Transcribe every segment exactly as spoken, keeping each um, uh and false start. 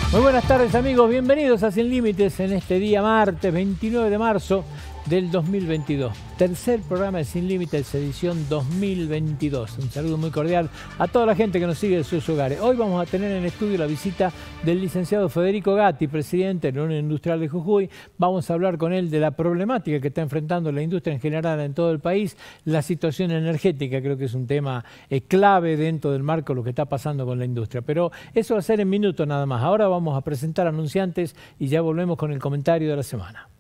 Muy buenas tardes, amigos, bienvenidos a Sin Límites en este día martes veintinueve de marzo del dos mil veintidós. Tercer programa de Sin Límites, edición dos mil veintidós. Un saludo muy cordial a toda la gente que nos sigue en sus hogares. Hoy vamos a tener en estudio la visita del licenciado Federico Gatti, presidente de la Unión Industrial de Jujuy. Vamos a hablar con él de la problemática que está enfrentando la industria en general en todo el país. La situación energética creo que es un tema eh, clave dentro del marco de lo que está pasando con la industria. Pero eso va a ser en minutos nada más. Ahora vamos a presentar anunciantes y ya volvemos con el comentario de la semana.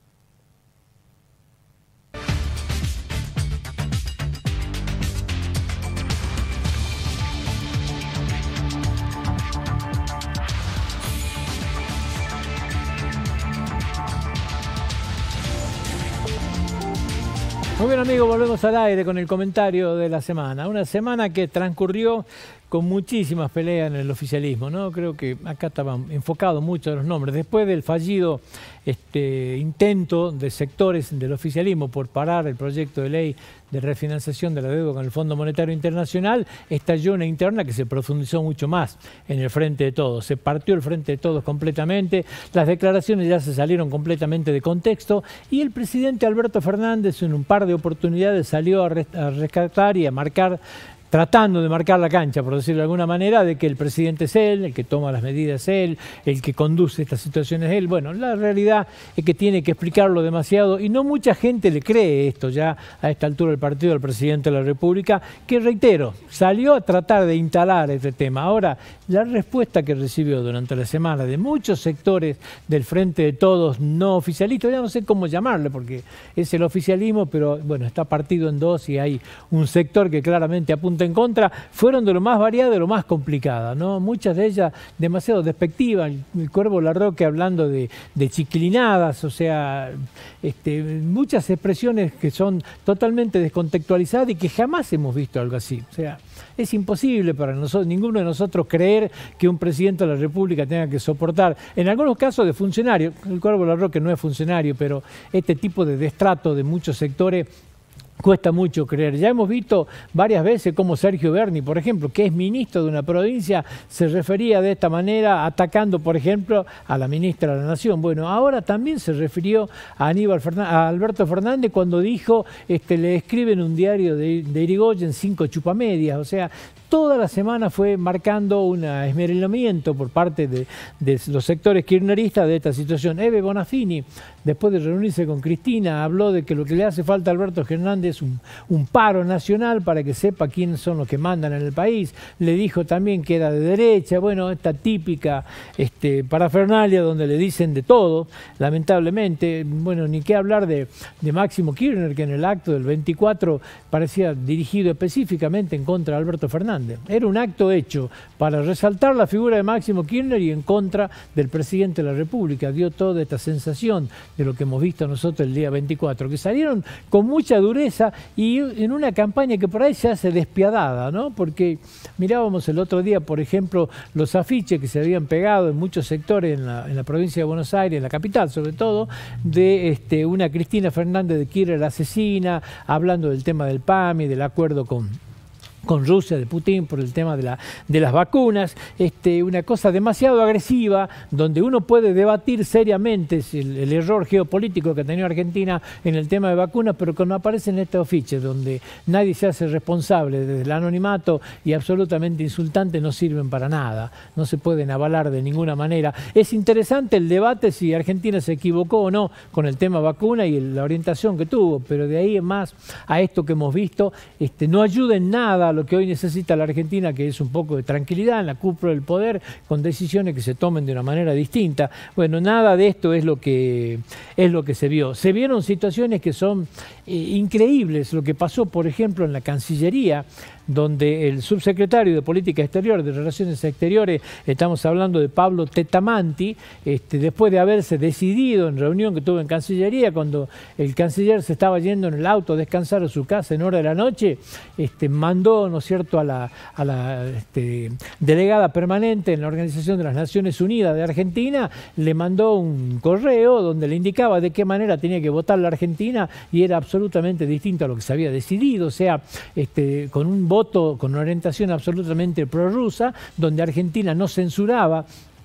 Muy bien, amigos, volvemos al aire con el comentario de la semana. Una semana que transcurrió con muchísimas peleas en el oficialismo, ¿no? Creo que acá estaban enfocados muchos de los nombres. Después del fallido este, intento de sectores del oficialismo por parar el proyecto de ley de refinanciación de la deuda con el Fondo Monetario Internacional, estalló una interna que se profundizó mucho más en el Frente de Todos. Se partió el Frente de Todos completamente, las declaraciones ya se salieron completamente de contexto y el presidente Alberto Fernández en un par de oportunidades salió a rescatar y a marcar, tratando de marcar la cancha, por decirlo de alguna manera, de que el presidente es él, el que toma las medidas es él, el que conduce estas situaciones es él. Bueno, la realidad es que tiene que explicarlo demasiado y no mucha gente le cree esto ya a esta altura del partido del presidente de la República, que reitero, salió a tratar de instalar este tema. Ahora, la respuesta que recibió durante la semana de muchos sectores del Frente de Todos no oficialistas, ya no sé cómo llamarle porque es el oficialismo, pero bueno, está partido en dos y hay un sector que claramente apunta en contra, fueron de lo más variado y de lo más complicada, ¿no? Muchas de ellas demasiado despectivas, el Cuervo Larroque hablando de, de chiquilinadas, o sea, este, muchas expresiones que son totalmente descontextualizadas y que jamás hemos visto algo así. O sea, es imposible para nosotros, ninguno de nosotros creer que un presidente de la República tenga que soportar, en algunos casos de funcionario, el Cuervo Larroque no es funcionario, pero este tipo de destrato de muchos sectores cuesta mucho creer. Ya hemos visto varias veces cómo Sergio Berni, por ejemplo, que es ministro de una provincia, se refería de esta manera atacando, por ejemplo, a la ministra de la Nación. Bueno, ahora también se refirió a Aníbal Fernández, a Alberto Fernández cuando dijo, este, le escriben un diario de, de Irigoyen cinco chupamedias. O sea, toda la semana fue marcando un esmerilamiento por parte de, de los sectores kirchneristas de esta situación. Eve Bonafini, después de reunirse con Cristina, habló de que lo que le hace falta a Alberto Fernández es un, un paro nacional para que sepa quiénes son los que mandan en el país. Le dijo también que era de derecha. Bueno, esta típica este, parafernalia donde le dicen de todo, lamentablemente. Bueno, ni qué hablar de, de Máximo Kirchner, que en el acto del veinticuatro parecía dirigido específicamente en contra de Alberto Fernández. Era un acto hecho para resaltar la figura de Máximo Kirchner y en contra del presidente de la República. Dio toda esta sensación de lo que hemos visto nosotros el día veinticuatro, que salieron con mucha dureza y en una campaña que por ahí se hace despiadada, ¿no? Porque mirábamos el otro día, por ejemplo, los afiches que se habían pegado en muchos sectores en la, en la provincia de Buenos Aires, en la capital sobre todo, de este, una Cristina Fernández de Kirchner asesina, hablando del tema del P A M I, del acuerdo con... con Rusia, de Putin, por el tema de, la, de las vacunas, este, una cosa demasiado agresiva, donde uno puede debatir seriamente el, el error geopolítico que ha tenido Argentina en el tema de vacunas, pero que no aparece en este afiche, donde nadie se hace responsable, desde el anonimato y absolutamente insultante, no sirven para nada, no se pueden avalar de ninguna manera. Es interesante el debate si Argentina se equivocó o no con el tema vacuna y la orientación que tuvo, pero de ahí en más a esto que hemos visto, este, no ayuda en nada a lo que hoy necesita la Argentina, que es un poco de tranquilidad en la cúpula del poder, con decisiones que se tomen de una manera distinta. Bueno, nada de esto es lo que, es lo que se vio. Se vieron situaciones que son eh, increíbles. Lo que pasó, por ejemplo, en la Cancillería, donde el subsecretario de Política Exterior, de Relaciones Exteriores, estamos hablando de Pablo Tetamanti, este, después de haberse decidido en reunión que tuvo en Cancillería, cuando el canciller se estaba yendo en el auto a descansar a su casa en hora de la noche, este, mandó, ¿no es cierto?, a la, a la este, delegada permanente en la Organización de las Naciones Unidas de Argentina, le mandó un correo donde le indicaba de qué manera tenía que votar la Argentina y era absolutamente distinto a lo que se había decidido, o sea, este, con un voto con una orientación absolutamente prorrusa, donde Argentina no censuraba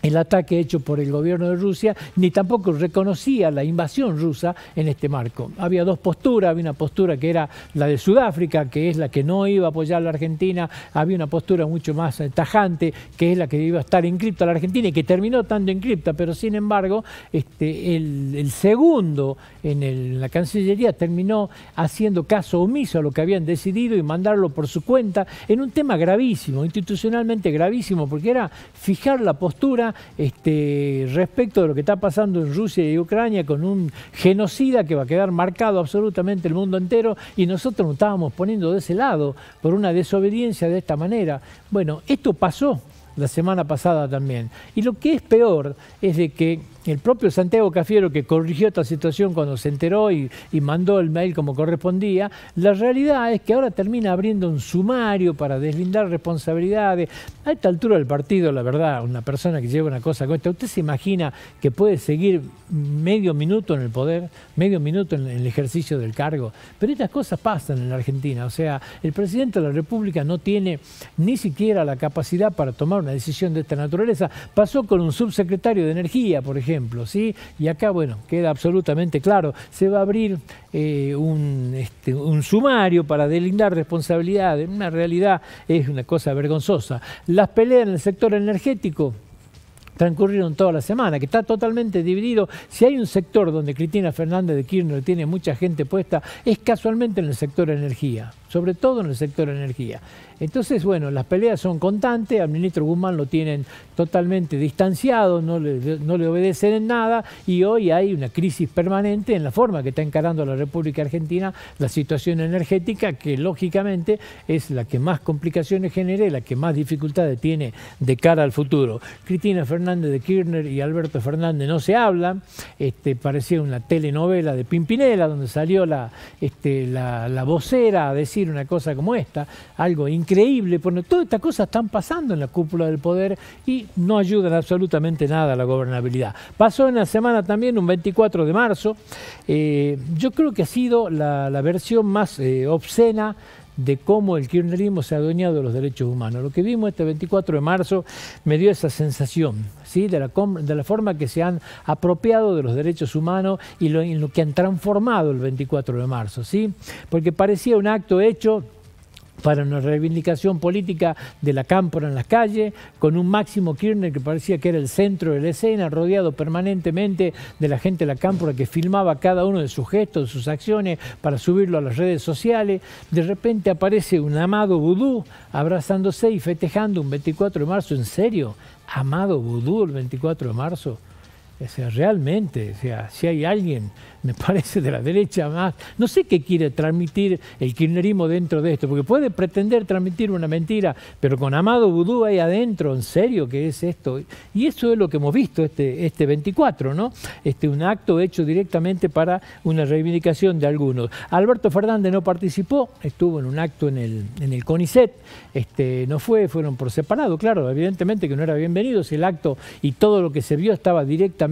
el ataque hecho por el gobierno de Rusia, ni tampoco reconocía la invasión rusa en este marco. Había dos posturas, había una postura que era la de Sudáfrica, que es la que no iba a apoyar a la Argentina, había una postura mucho más tajante, que es la que iba a estar inscripta a la Argentina y que terminó estando inscripta, pero sin embargo, este, el, el segundo en, el, en la Cancillería terminó haciendo caso omiso a lo que habían decidido y mandarlo por su cuenta en un tema gravísimo, institucionalmente gravísimo, porque era fijar la postura Este, respecto de lo que está pasando en Rusia y Ucrania con un genocida que va a quedar marcado absolutamente el mundo entero, y nosotros nos estábamos poniendo de ese lado por una desobediencia de esta manera. Bueno, esto pasó la semana pasada también, y lo que es peor es de que el propio Santiago Cafiero, que corrigió esta situación cuando se enteró y, y mandó el mail como correspondía, la realidad es que ahora termina abriendo un sumario para deslindar responsabilidades. A esta altura del partido, la verdad, una persona que lleva una cosa como esta, ¿usted se imagina que puede seguir medio minuto en el poder, medio minuto en el ejercicio del cargo? Pero estas cosas pasan en la Argentina, o sea, el presidente de la República no tiene ni siquiera la capacidad para tomar una decisión de esta naturaleza. Pasó con un subsecretario de Energía, por ejemplo, ¿sí? Y acá, bueno, queda absolutamente claro, se va a abrir eh, un, este, un sumario para delindar responsabilidades. Una realidad es una cosa vergonzosa. Las peleas en el sector energético transcurrieron toda la semana, que está totalmente dividido. Si hay un sector donde Cristina Fernández de Kirchner tiene mucha gente puesta, es casualmente en el sector energía, sobre todo en el sector energía. Entonces, bueno, las peleas son constantes, al ministro Guzmán lo tienen totalmente distanciado, no le, no le obedecen en nada, y hoy hay una crisis permanente en la forma que está encarando la República Argentina la situación energética, que lógicamente es la que más complicaciones genera y la que más dificultades tiene de cara al futuro. Cristina Fernández de Kirchner y Alberto Fernández no se hablan, este, parecía una telenovela de Pimpinela, donde salió la, este, la, la vocera a decir una cosa como esta, algo increíble. Increíble, porque todas estas cosas están pasando en la cúpula del poder y no ayudan absolutamente nada a la gobernabilidad. Pasó en la semana también un veinticuatro de marzo, eh, yo creo que ha sido la, la versión más eh, obscena de cómo el kirchnerismo se ha adueñado de los derechos humanos. Lo que vimos este veinticuatro de marzo me dio esa sensación, ¿sí? de, la, de la forma que se han apropiado de los derechos humanos y lo, en lo que han transformado el veinticuatro de marzo, ¿sí? Porque parecía un acto hecho para una reivindicación política de la cámpora en las calles, con un Máximo Kirchner que parecía que era el centro de la escena, rodeado permanentemente de la gente de la cámpora que filmaba cada uno de sus gestos, de sus acciones, para subirlo a las redes sociales. De repente aparece un Amado Vudú abrazándose y festejando un veinticuatro de marzo. ¿En serio? ¿Amado Vudú el veinticuatro de marzo? O sea, realmente, o sea, si hay alguien, me parece, de la derecha más, no sé qué quiere transmitir el kirchnerismo dentro de esto, porque puede pretender transmitir una mentira, pero con Amado Vudú ahí adentro, ¿en serio qué es esto? Y eso es lo que hemos visto este, este veinticuatro, ¿no? Este, un acto hecho directamente para una reivindicación de algunos. Alberto Fernández no participó, estuvo en un acto en el, en el CONICET, este, no fue, fueron por separado, claro, evidentemente que no era bienvenido si el acto y todo lo que se vio estaba directamente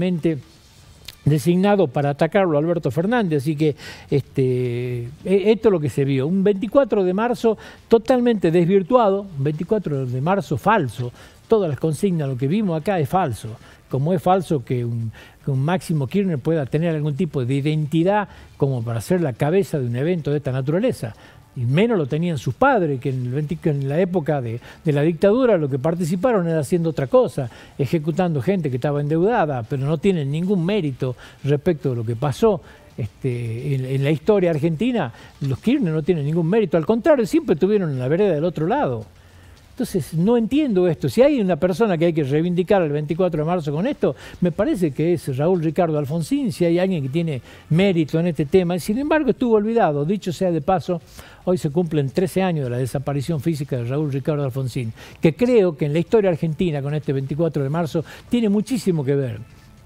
designado para atacarlo a Alberto Fernández, así que este, esto es lo que se vio, un veinticuatro de marzo totalmente desvirtuado, un veinticuatro de marzo falso, todas las consignas, lo que vimos acá es falso, como es falso que un, que un Máximo Kirchner pueda tener algún tipo de identidad como para ser la cabeza de un evento de esta naturaleza. Y menos lo tenían sus padres, que en, el, en la época de, de la dictadura lo que participaron era haciendo otra cosa, ejecutando gente que estaba endeudada, pero no tienen ningún mérito respecto de lo que pasó. Este, en, en la historia argentina, los Kirchner no tienen ningún mérito, al contrario, siempre estuvieron en la vereda del otro lado. Entonces, no entiendo esto. Si hay una persona que hay que reivindicar el veinticuatro de marzo con esto, me parece que es Raúl Ricardo Alfonsín, si hay alguien que tiene mérito en este tema. Sin embargo, estuvo olvidado. Dicho sea de paso, hoy se cumplen trece años de la desaparición física de Raúl Ricardo Alfonsín, que creo que en la historia argentina, con este veinticuatro de marzo, tiene muchísimo que ver.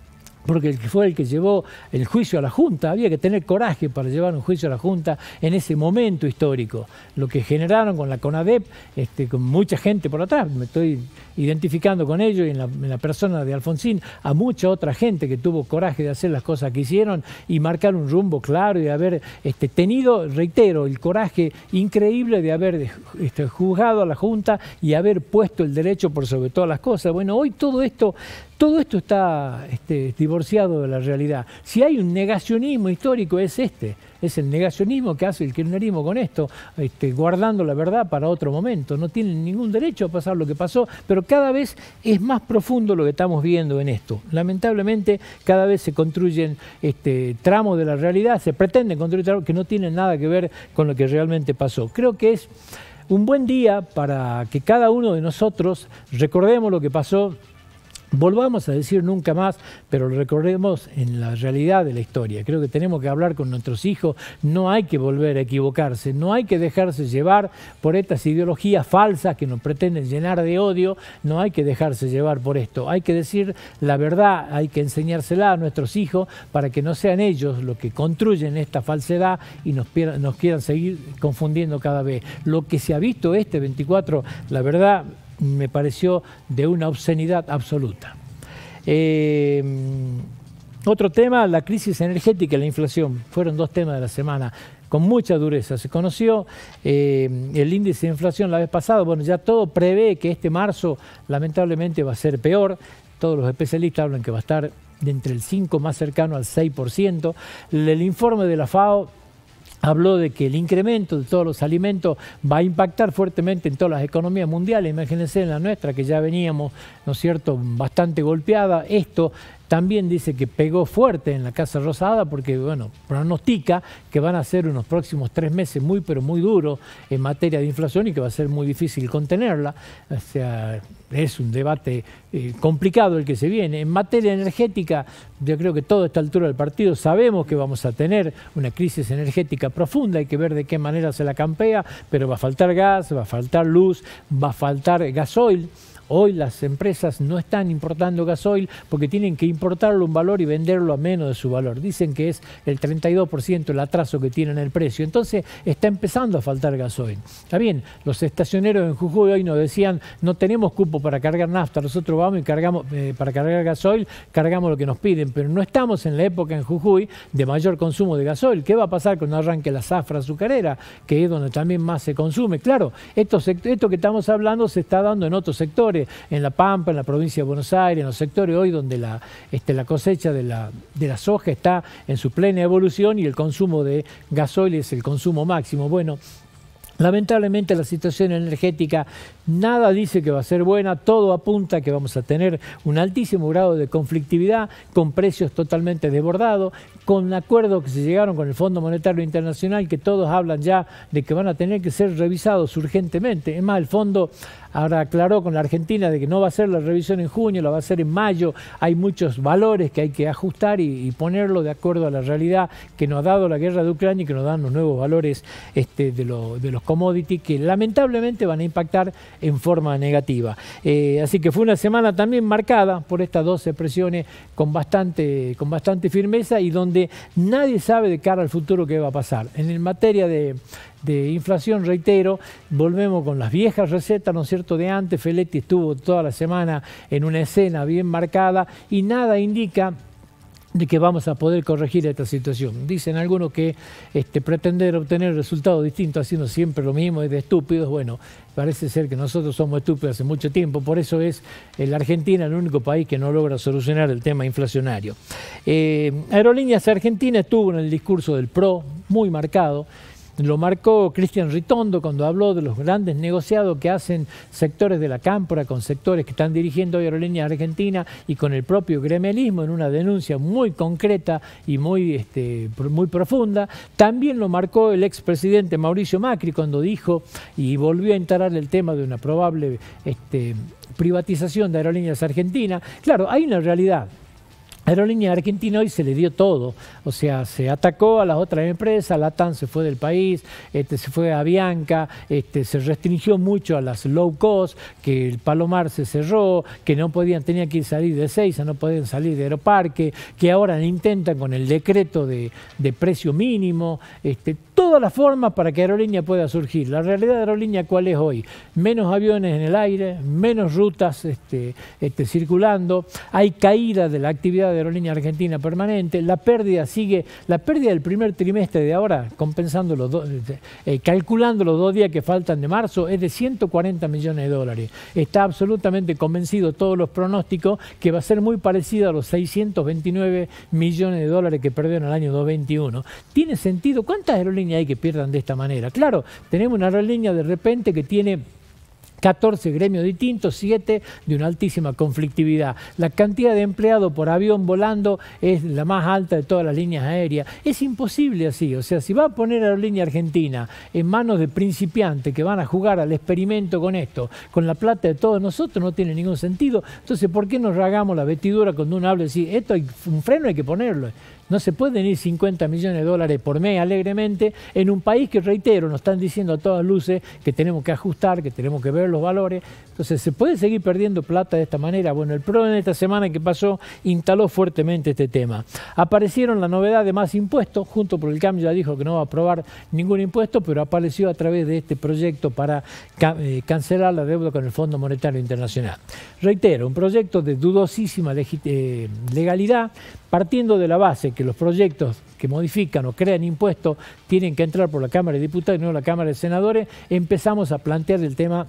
porque el que fue el que llevó el juicio a la Junta. Había que tener coraje para llevar un juicio a la Junta en ese momento histórico. Lo que generaron con la CONADEP, este, con mucha gente por atrás, me estoy identificando con ellos y en la, en la persona de Alfonsín, a mucha otra gente que tuvo coraje de hacer las cosas que hicieron y marcar un rumbo claro y de haber este, tenido, reitero, el coraje increíble de haber este, juzgado a la Junta y haber puesto el derecho por sobre todas las cosas. Bueno, hoy todo esto... Todo esto está este, divorciado de la realidad. Si hay un negacionismo histórico es este, es el negacionismo que hace el kirchnerismo con esto, este, guardando la verdad para otro momento. No tienen ningún derecho a pasar lo que pasó, pero cada vez es más profundo lo que estamos viendo en esto. Lamentablemente cada vez se construyen este, tramos de la realidad, se pretenden construir tramos que no tienen nada que ver con lo que realmente pasó. Creo que es un buen día para que cada uno de nosotros recordemos lo que pasó. Volvamos a decir nunca más, pero lo recordemos en la realidad de la historia. Creo que tenemos que hablar con nuestros hijos, no hay que volver a equivocarse, no hay que dejarse llevar por estas ideologías falsas que nos pretenden llenar de odio, no hay que dejarse llevar por esto. Hay que decir la verdad, hay que enseñársela a nuestros hijos para que no sean ellos los que construyen esta falsedad y nos, nos quieran seguir confundiendo cada vez. Lo que se ha visto este veinticuatro, la verdad, me pareció de una obscenidad absoluta. Eh, otro tema, la crisis energética y la inflación. Fueron dos temas de la semana con mucha dureza. Se conoció eh, el índice de inflación la vez pasada. Bueno, ya todo prevé que este marzo lamentablemente va a ser peor. Todos los especialistas hablan que va a estar de entre el cinco más cercano al seis por ciento. El informe de la FAO habló de que el incremento de todos los alimentos va a impactar fuertemente en todas las economías mundiales. Imagínense en la nuestra, que ya veníamos, ¿no es cierto?, bastante golpeada. Esto también dice que pegó fuerte en la Casa Rosada porque, bueno, pronostica que van a ser unos próximos tres meses muy, pero muy duros en materia de inflación y que va a ser muy difícil contenerla. O sea, es un debate eh, complicado el que se viene. En materia energética, yo creo que toda esta altura del partido sabemos que vamos a tener una crisis energética profunda, hay que ver de qué manera se la campea, pero va a faltar gas, va a faltar luz, va a faltar gasoil. Hoy las empresas no están importando gasoil porque tienen que importarlo un valor y venderlo a menos de su valor. Dicen que es el treinta y dos por ciento el atraso que tienen el precio. Entonces está empezando a faltar gasoil. Está bien, los estacioneros en Jujuy hoy nos decían no tenemos cupo para cargar nafta, nosotros vamos y cargamos eh, para cargar gasoil, cargamos lo que nos piden, pero no estamos en la época en Jujuy de mayor consumo de gasoil. ¿Qué va a pasar cuando arranque la zafra azucarera, que es donde también más se consume? Claro, esto, esto que estamos hablando se está dando en otros sectores, en La Pampa, en la provincia de Buenos Aires, en los sectores hoy donde la, este, la cosecha de la, de la soja está en su plena evolución y el consumo de gasoil es el consumo máximo. Bueno, lamentablemente la situación energética nada dice que va a ser buena, todo apunta a que vamos a tener un altísimo grado de conflictividad, con precios totalmente desbordados, con acuerdos que se llegaron con el Fondo Monetario Internacional, que todos hablan ya de que van a tener que ser revisados urgentemente. Es más, el fondo ahora aclaró con la Argentina de que no va a ser la revisión en junio, la va a hacer en mayo. Hay muchos valores que hay que ajustar y, y ponerlo de acuerdo a la realidad que nos ha dado la guerra de Ucrania y que nos dan los nuevos valores este, de, lo, de los commodities que lamentablemente van a impactar en forma negativa. Eh, así que fue una semana también marcada por estas dos expresiones con bastante, con bastante firmeza y donde nadie sabe de cara al futuro qué va a pasar. En materia de, de inflación, reitero, volvemos con las viejas recetas, ¿no es cierto?, de antes. Feletti estuvo toda la semana en una escena bien marcada y nada indica de que vamos a poder corregir esta situación. Dicen algunos que este, pretender obtener resultados distintos haciendo siempre lo mismo es de estúpidos. Bueno, parece ser que nosotros somos estúpidos hace mucho tiempo, por eso es la Argentina el único país que no logra solucionar el tema inflacionario. Eh, Aerolíneas Argentinas estuvo en el discurso del P R O muy marcado. Lo marcó Cristian Ritondo cuando habló de los grandes negociados que hacen sectores de la cámpora con sectores que están dirigiendo Aerolíneas Argentinas y con el propio gremialismo en una denuncia muy concreta y muy, este, muy profunda. También lo marcó el expresidente Mauricio Macri cuando dijo y volvió a instalar el tema de una probable este, privatización de Aerolíneas Argentinas. Claro, hay una realidad. Aerolínea Argentina hoy se le dio todo, o sea, se atacó a las otras empresas, LATAM se fue del país, este, se fue a Avianca, este, se restringió mucho a las low cost, que el Palomar se cerró, que no podían, tenían que salir de Ezeiza, no podían salir de Aeroparque, que ahora intentan con el decreto de, de precio mínimo, este, todas las formas para que Aerolínea pueda surgir. La realidad de Aerolínea, ¿cuál es hoy? Menos aviones en el aire, menos rutas este, este, circulando, hay caída de la actividad de Aerolínea Argentina permanente, la pérdida sigue, la pérdida del primer trimestre de ahora, compensando los dos, eh, calculando los dos días que faltan de marzo, es de ciento cuarenta millones de dólares. Está absolutamente convencido todos los pronósticos que va a ser muy parecido a los seiscientos veintinueve millones de dólares que perdió en el año dos mil veintiuno. ¿Tiene sentido? ¿Cuántas aerolíneas hay que pierdan de esta manera? Claro, tenemos una aerolínea de repente que tiene catorce gremios distintos, siete de una altísima conflictividad. La cantidad de empleados por avión volando es la más alta de todas las líneas aéreas. Es imposible así, o sea, si va a poner Aerolínea Argentina en manos de principiantes que van a jugar al experimento con esto, con la plata de todos nosotros, no tiene ningún sentido. Entonces, ¿por qué nos rasgamos la vestidura cuando uno habla y dice, esto hay un freno, hay que ponerlo? No se pueden ir cincuenta millones de dólares por mes alegremente en un país que, reitero, nos están diciendo a todas luces que tenemos que ajustar, que tenemos que ver los valores. Entonces, ¿se puede seguir perdiendo plata de esta manera? Bueno, el P R O en esta semana que pasó instaló fuertemente este tema. Aparecieron la novedad de más impuestos, junto por el cambio ya dijo que no va a aprobar ningún impuesto, pero apareció a través de este proyecto para ca eh, cancelar la deuda con el Fondo Monetario Internacional. Reitero, un proyecto de dudosísima eh, legalidad, partiendo de la base que los proyectos que modifican o crean impuestos tienen que entrar por la Cámara de Diputados y no la Cámara de Senadores, empezamos a plantear el tema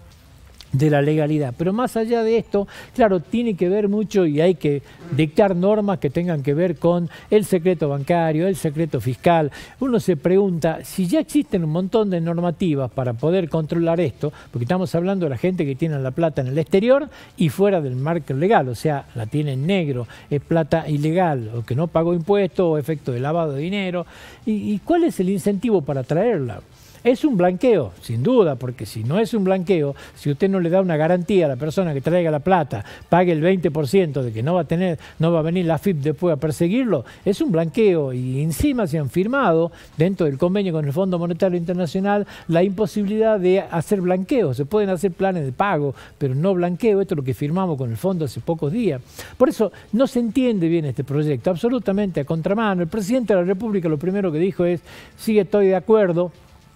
de la legalidad. Pero más allá de esto, claro, tiene que ver mucho y hay que dictar normas que tengan que ver con el secreto bancario, el secreto fiscal. Uno se pregunta, si ya existen un montón de normativas para poder controlar esto, porque estamos hablando de la gente que tiene la plata en el exterior y fuera del marco legal, o sea, la tiene en negro, es plata ilegal, o que no pagó impuestos, o efecto de lavado de dinero. ¿Y, y cuál es el incentivo para traerla? Es un blanqueo, sin duda, porque si no es un blanqueo, si usted no le da una garantía a la persona que traiga la plata, pague el veinte por ciento de que no va a tener, no va a venir la A F I P después a perseguirlo, es un blanqueo. Y encima se han firmado, dentro del convenio con el Fondo Monetario Internacional, la imposibilidad de hacer blanqueo. Se pueden hacer planes de pago, pero no blanqueo. Esto es lo que firmamos con el fondo hace pocos días. Por eso no se entiende bien este proyecto, absolutamente a contramano. El presidente de la República lo primero que dijo es, sí, estoy de acuerdo.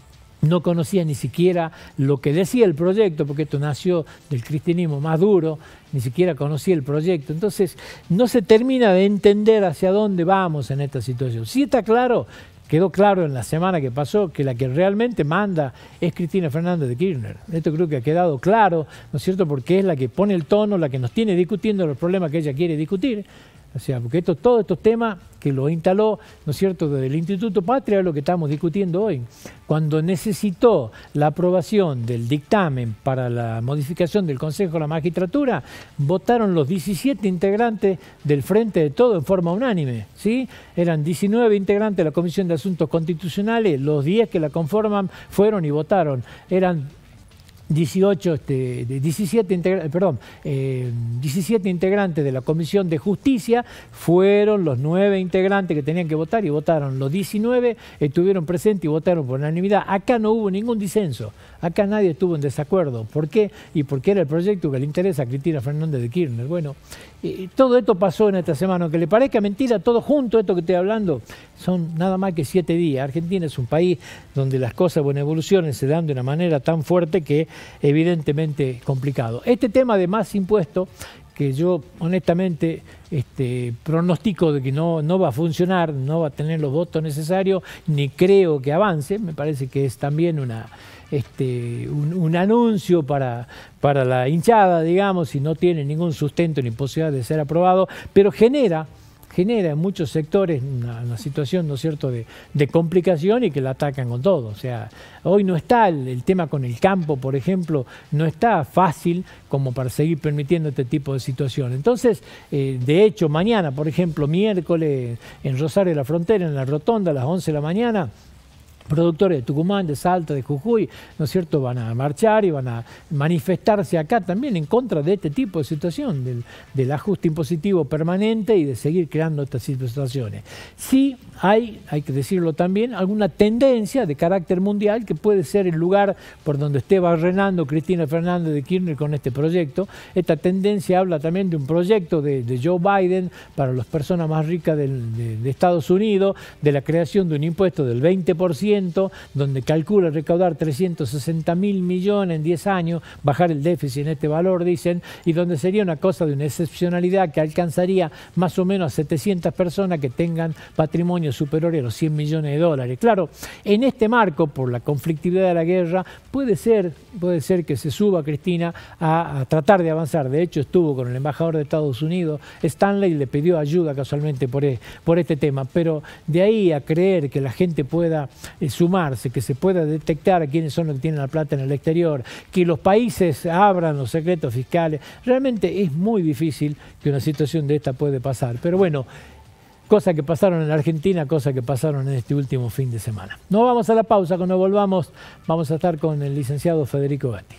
No conocía ni siquiera lo que decía el proyecto, porque esto nació del cristianismo más duro, ni siquiera conocía el proyecto. Entonces, no se termina de entender hacia dónde vamos en esta situación. Sí está claro, quedó claro en la semana que pasó, que la que realmente manda es Cristina Fernández de Kirchner. Esto creo que ha quedado claro, ¿no es cierto?, porque es la que pone el tono, la que nos tiene discutiendo los problemas que ella quiere discutir. O sea, porque esto, todos estos temas que lo instaló, ¿no es cierto?, desde el Instituto Patria es lo que estamos discutiendo hoy. Cuando necesitó la aprobación del dictamen para la modificación del Consejo de la Magistratura, votaron los diecisiete integrantes del Frente de Todos en forma unánime, ¿sí? Eran diecinueve integrantes de la Comisión de Asuntos Constitucionales, los diez que la conforman fueron y votaron. Eran dieciocho, este, diecisiete, integra perdón, eh, diecisiete integrantes de la Comisión de Justicia, fueron los nueve integrantes que tenían que votar y votaron. Los diecinueve estuvieron presentes y votaron por unanimidad. Acá no hubo ningún disenso, acá nadie estuvo en desacuerdo. ¿Por qué? Y porque era el proyecto que le interesa a Cristina Fernández de Kirchner. Bueno, eh, todo esto pasó en esta semana. Aunque le parezca mentira, todo junto, esto que estoy hablando, son nada más que siete días. Argentina es un país donde las cosas, bueno, evoluciones se dan de una manera tan fuerte que evidentemente complicado. Este tema de más impuestos, que yo honestamente este, pronostico de que no, no va a funcionar, no va a tener los votos necesarios, ni creo que avance, me parece que es también una, este, un, un anuncio para, para la hinchada, digamos, y no tiene ningún sustento ni posibilidad de ser aprobado, pero genera genera en muchos sectores una, una situación, ¿no es cierto?, de, de complicación y que la atacan con todo. O sea, hoy no está el, el tema con el campo, por ejemplo, no está fácil como para seguir permitiendo este tipo de situación. Entonces, eh, de hecho, mañana, por ejemplo, miércoles, en Rosario de la Frontera, en la Rotonda, a las once de la mañana, productores de Tucumán, de Salta, de Jujuy, ¿no es cierto?, van a marchar y van a manifestarse acá también en contra de este tipo de situación, del, del ajuste impositivo permanente y de seguir creando estas situaciones. Sí hay, hay que decirlo también, alguna tendencia de carácter mundial que puede ser el lugar por donde esté barrenando Cristina Fernández de Kirchner con este proyecto. Esta tendencia habla también de un proyecto de, de Joe Biden para las personas más ricas del, de, de Estados Unidos, de la creación de un impuesto del veinte por ciento, donde calcula recaudar trescientos sesenta mil millones en diez años, bajar el déficit en este valor, dicen, y donde sería una cosa de una excepcionalidad que alcanzaría más o menos a setecientas personas que tengan patrimonio superior a los cien millones de dólares. Claro, en este marco, por la conflictividad de la guerra, puede ser, puede ser que se suba Cristina a, a tratar de avanzar. De hecho, estuvo con el embajador de Estados Unidos, Stanley, y le pidió ayuda casualmente por, por este tema, pero de ahí a creer que la gente pueda eh, sumarse, que se pueda detectar a quiénes son los que tienen la plata en el exterior, que los países abran los secretos fiscales, realmente es muy difícil que una situación de esta puede pasar. Pero bueno, cosas que pasaron en la Argentina, cosas que pasaron en este último fin de semana. No vamos a la pausa, cuando volvamos vamos a estar con el licenciado Federico Gatti.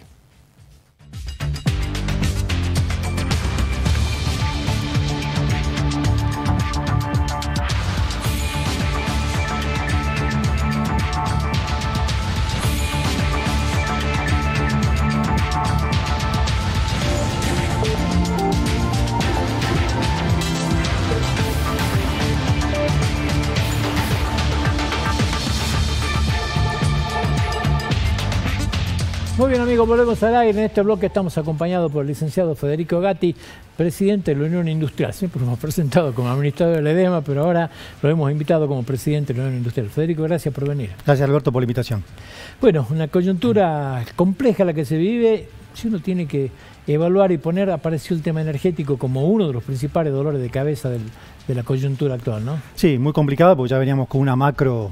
Muy bien, amigos, volvemos al aire. En este bloque estamos acompañados por el licenciado Federico Gatti, presidente de la Unión Industrial. Siempre lo hemos presentado como administrador del EDEMA, pero ahora lo hemos invitado como presidente de la Unión Industrial. Federico, gracias por venir. Gracias, Alberto, por la invitación. Bueno, una coyuntura compleja la que se vive. Si uno tiene que evaluar y poner, apareció el tema energético como uno de los principales dolores de cabeza del, de la coyuntura actual, ¿no? Sí, muy complicada porque ya veníamos con una macro,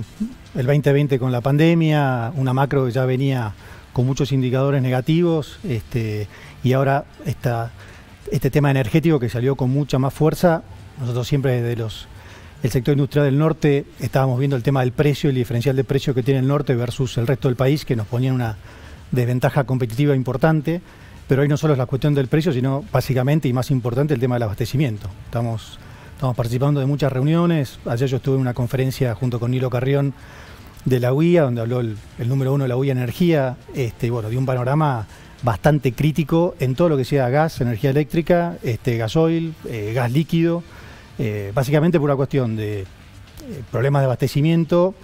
el veinte veinte con la pandemia, una macro que ya venía con muchos indicadores negativos, este, y ahora esta, este tema energético que salió con mucha más fuerza. Nosotros siempre desde los, el sector industrial del norte estábamos viendo el tema del precio, el diferencial de precio que tiene el norte versus el resto del país, que nos ponía una desventaja competitiva importante, pero hoy no solo es la cuestión del precio, sino básicamente y más importante el tema del abastecimiento. Estamos, estamos participando de muchas reuniones. Ayer yo estuve en una conferencia junto con Nilo Carrión de la U I A, donde habló el, el número uno de la U I A Energía, este, bueno, de un panorama bastante crítico en todo lo que sea gas, energía eléctrica, este, gasoil, eh, gas líquido, eh, básicamente por una cuestión de eh, problemas de abastecimiento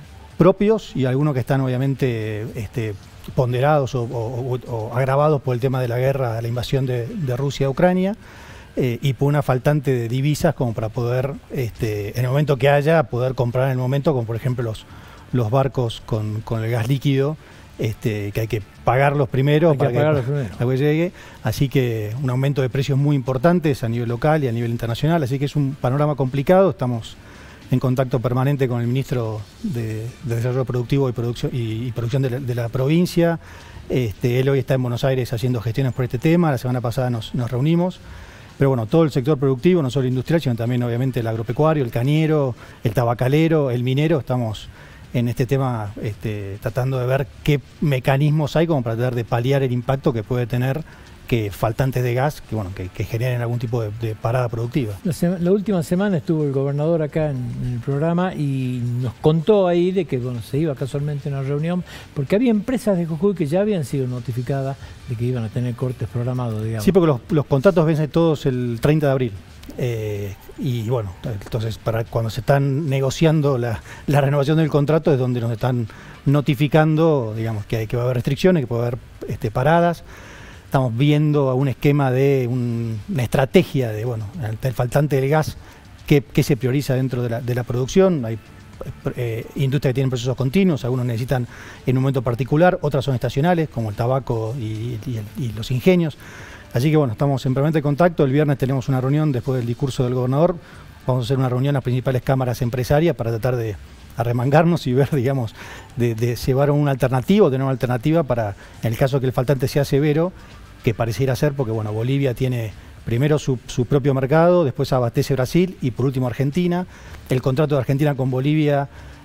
propios y algunos que están obviamente este, ponderados o, o, o agravados por el tema de la guerra, la invasión de, de Rusia a Ucrania, eh, y por una faltante de divisas como para poder, este, en el momento que haya, poder comprar en el momento, como por ejemplo los los barcos con, con el gas líquido, este, que hay que pagarlos primero para que, que, para que llegue. Así que un aumento de precios muy importantes a nivel local y a nivel internacional. Así que es un panorama complicado. Estamos en contacto permanente con el ministro de, de Desarrollo Productivo y Producción, y, y producción de, la, de la provincia. Este, él hoy está en Buenos Aires haciendo gestiones por este tema. La semana pasada nos, nos reunimos. Pero bueno, todo el sector productivo, no solo industrial, sino también obviamente el agropecuario, el cañero, el tabacalero, el minero, estamos en este tema este, tratando de ver qué mecanismos hay como para tratar de paliar el impacto que puede tener que faltantes de gas que, bueno, que, que generen algún tipo de, de parada productiva. La, sema, la última semana estuvo el gobernador acá en, en el programa y nos contó ahí de que bueno, se iba casualmente a una reunión porque había empresas de Jujuy que ya habían sido notificadas de que iban a tener cortes programados, digamos. Sí, porque los, los contratos vencen todos el treinta de abril. Eh, y bueno, entonces para cuando se están negociando la, la renovación del contrato es donde nos están notificando, digamos, que, hay, que va a haber restricciones, que puede haber este, paradas. Estamos viendo un esquema de un, una estrategia de, bueno, el faltante del gas, que, que se prioriza dentro de la, de la producción. Hay eh, industrias que tienen procesos continuos, algunos necesitan en un momento particular, otras son estacionales, como el tabaco y, y, y los ingenios. Así que bueno, estamos en permanente contacto. El viernes tenemos una reunión después del discurso del gobernador. Vamos a hacer una reunión a las principales cámaras empresarias para tratar de arremangarnos y ver, digamos, de, de llevar una alternativa o tener una alternativa para, en el caso que el faltante sea severo, que pareciera ser, porque bueno, Bolivia tiene primero su, su propio mercado, después abastece Brasil y por último Argentina. El contrato de Argentina con Bolivia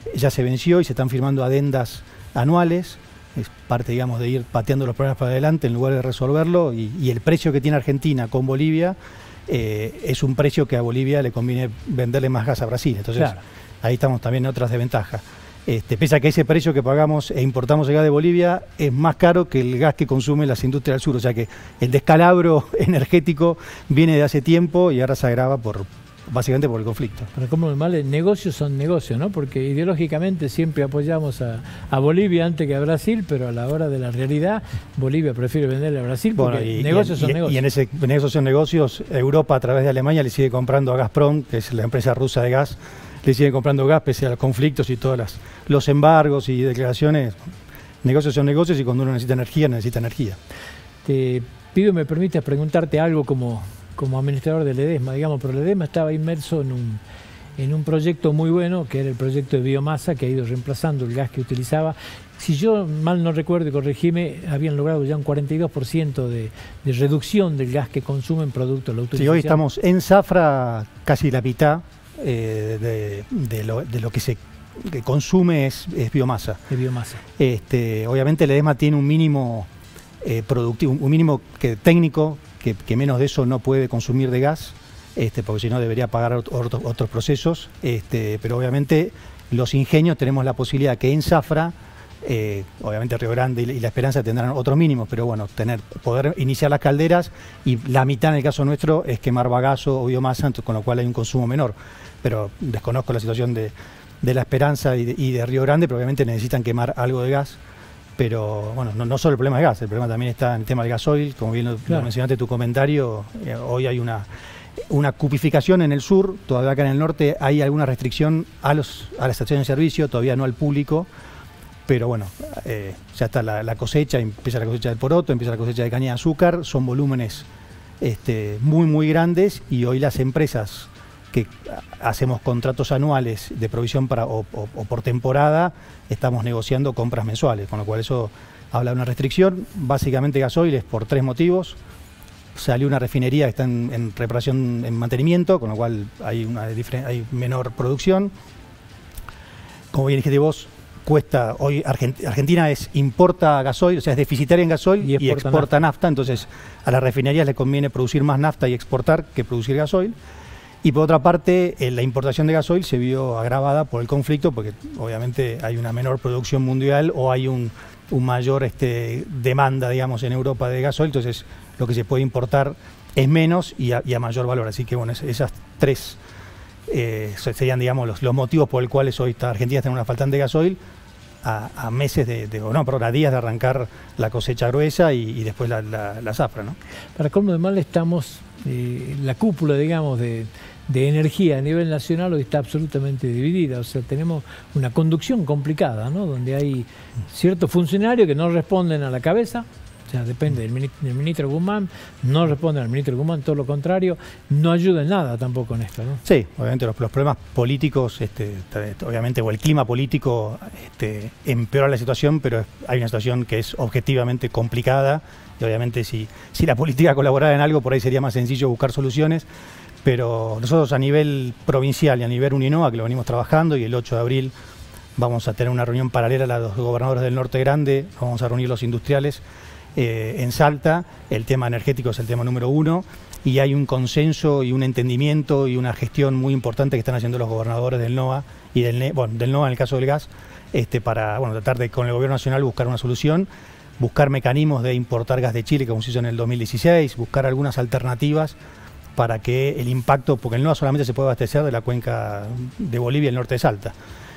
ya se venció y se están firmando adendas anuales. Es parte, digamos, de ir pateando los problemas para adelante en lugar de resolverlo, y, y el precio que tiene Argentina con Bolivia eh, es un precio que a Bolivia le conviene venderle más gas a Brasil. Entonces, claro, ahí estamos también en otras desventajas. Este, pese a que ese precio que pagamos e importamos el gas de Bolivia es más caro que el gas que consumen las industrias del sur, o sea que el descalabro energético viene de hace tiempo y ahora se agrava por básicamente por el conflicto. Pero como mal, negocios son negocios, ¿no? Porque ideológicamente siempre apoyamos a, a Bolivia antes que a Brasil, pero a la hora de la realidad Bolivia prefiere venderle a Brasil porque bueno, y, negocios y, son y, negocios. Y en ese negocios son negocios, Europa a través de Alemania le sigue comprando a Gazprom, que es la empresa rusa de gas, le sigue comprando gas pese a los conflictos y todos las, los embargos y declaraciones. Negocios son negocios y cuando uno necesita energía, necesita energía. Te pido, me permitas preguntarte algo como... como administrador del Ledesma, digamos, pero el Ledesma estaba inmerso en un, en un proyecto muy bueno, que era el proyecto de biomasa, que ha ido reemplazando el gas que utilizaba. Si yo mal no recuerdo y corregime, habían logrado ya un cuarenta y dos por ciento de, de reducción del gas que consumen producto de la utilización. Sí, hoy estamos en Zafra, casi la mitad eh, de, de, lo, de lo que se que consume es, es biomasa. De biomasa. Este, obviamente el Ledesma tiene un mínimo eh, productivo, un mínimo que, técnico, Que, que menos de eso no puede consumir de gas, este, porque si no debería pagar otro, otros procesos, este, pero obviamente los ingenios tenemos la posibilidad que en Zafra, eh, obviamente Río Grande y, y La Esperanza tendrán otros mínimos, pero bueno, tener poder iniciar las calderas y la mitad en el caso nuestro es quemar bagazo o biomasa, con lo cual hay un consumo menor, pero desconozco la situación de, de La Esperanza y de, y de Río Grande, pero obviamente necesitan quemar algo de gas. Pero bueno, no, no solo el problema de gas, el problema también está en el tema del gasoil, como bien lo, claro. lo mencionaste en tu comentario, eh, hoy hay una, una cupificación en el sur, todavía acá en el norte hay alguna restricción a, los, a las estaciones de servicio, todavía no al público, pero bueno, eh, ya está la, la cosecha, empieza la cosecha del poroto, empieza la cosecha de caña de azúcar, son volúmenes este, muy muy grandes y hoy las empresas que hacemos contratos anuales de provisión para, o, o, o por temporada, estamos negociando compras mensuales, con lo cual eso habla de una restricción. Básicamente gasoil es por tres motivos. Salió una refinería que está en, en reparación, en mantenimiento, con lo cual hay, una, hay menor producción. Como bien dijiste vos, cuesta, hoy Argentina es importa gasoil, o sea, es deficitaria en gasoil y, y exporta nafta. nafta, entonces a las refinerías les conviene producir más nafta y exportar que producir gasoil. Y por otra parte, eh, la importación de gasoil se vio agravada por el conflicto, porque obviamente hay una menor producción mundial o hay un, un mayor este, demanda, digamos, en Europa de gasoil, entonces lo que se puede importar es menos y a, y a mayor valor. Así que bueno, es, esas tres eh, serían, digamos, los, los motivos por los cuales hoy está Argentina está en una faltante de gasoil, a, a meses de, de, no, perdón, a días de arrancar la cosecha gruesa y, y después la, la, la zafra, ¿no? Para colmo de mal estamos, eh, la cúpula, digamos, de... de energía a nivel nacional hoy está absolutamente dividida, o sea, tenemos una conducción complicada, ¿no? Donde hay ciertos funcionarios que no responden a la cabeza, o sea, depende del ministro, del ministro Guzmán, no responden al ministro Guzmán, todo lo contrario, no ayuda en nada tampoco en esto, ¿no? Sí, obviamente los, los problemas políticos, este, obviamente, o el clima político este, empeora la situación, pero hay una situación que es objetivamente complicada, y obviamente si, si la política colaborara en algo, por ahí sería más sencillo buscar soluciones. Pero nosotros a nivel provincial y a nivel Uninoa, que lo venimos trabajando, y el ocho de abril vamos a tener una reunión paralela a los gobernadores del Norte Grande, vamos a reunir los industriales eh, en Salta, el tema energético es el tema número uno, y hay un consenso y un entendimiento y una gestión muy importante que están haciendo los gobernadores del N O A y del, N E, bueno, del N O A en el caso del gas, este, para bueno, tratar de con el gobierno nacional buscar una solución, buscar mecanismos de importar gas de Chile, como se hizo en el dos mil dieciséis, buscar algunas alternativas para que el impacto, porque el N O A solamente se puede abastecer de la cuenca de Bolivia y el norte de Salta.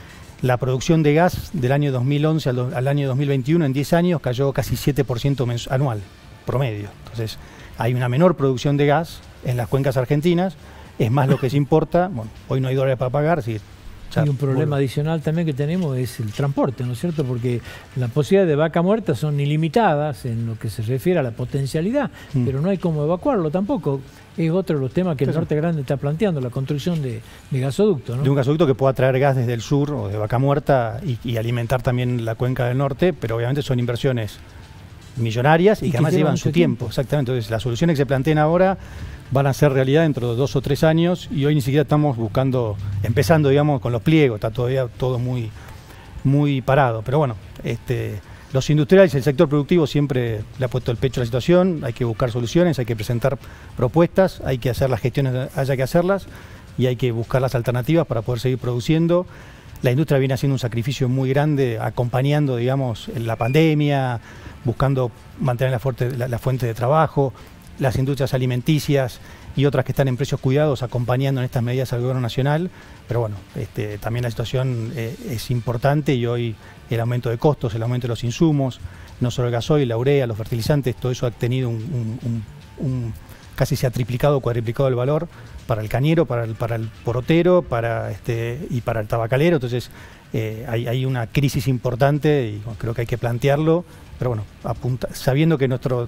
La producción de gas del año dos mil once al, al año dos mil veintiuno, en diez años, cayó casi siete por ciento anual, promedio. Entonces, hay una menor producción de gas en las cuencas argentinas, es más lo que se importa. Bueno, hoy no hay dólares para pagar, así. Y un problema bueno. adicional también que tenemos es el transporte, ¿no es cierto? Porque las posibilidades de vaca muerta son ilimitadas en lo que se refiere a la potencialidad, mm. pero no hay cómo evacuarlo tampoco. Es otro de los temas que el Norte Grande está planteando, la construcción de, de gasoducto, ¿no? De un gasoducto que pueda traer gas desde el sur o de vaca muerta y, y alimentar también la cuenca del norte, pero obviamente son inversiones millonarias y, y que además llevan su tiempo. tiempo. Exactamente. Entonces, las soluciones que se planteen ahora van a ser realidad dentro de dos o tres años y hoy ni siquiera estamos buscando, empezando, digamos, con los pliegos, está todavía todo muy, muy parado. Pero bueno, este, los industriales, el sector productivo siempre le ha puesto el pecho a la situación, hay que buscar soluciones, hay que presentar propuestas, hay que hacer las gestiones, haya que hacerlas y hay que buscar las alternativas para poder seguir produciendo. La industria viene haciendo un sacrificio muy grande, acompañando, digamos, la pandemia, buscando mantener la fuente, la, la fuente de trabajo, las industrias alimenticias y otras que están en precios cuidados, acompañando en estas medidas al gobierno nacional. Pero bueno, este, también la situación eh, es importante y hoy el aumento de costos, el aumento de los insumos, no solo el gasoil, la urea, los fertilizantes, todo eso ha tenido un, un, un, un casi se ha triplicado o cuadriplicado el valor para el cañero, para el, para el porotero para este, y para el tabacalero. Entonces eh, hay, hay una crisis importante y bueno, creo que hay que plantearlo, pero bueno, apunta, sabiendo que nuestro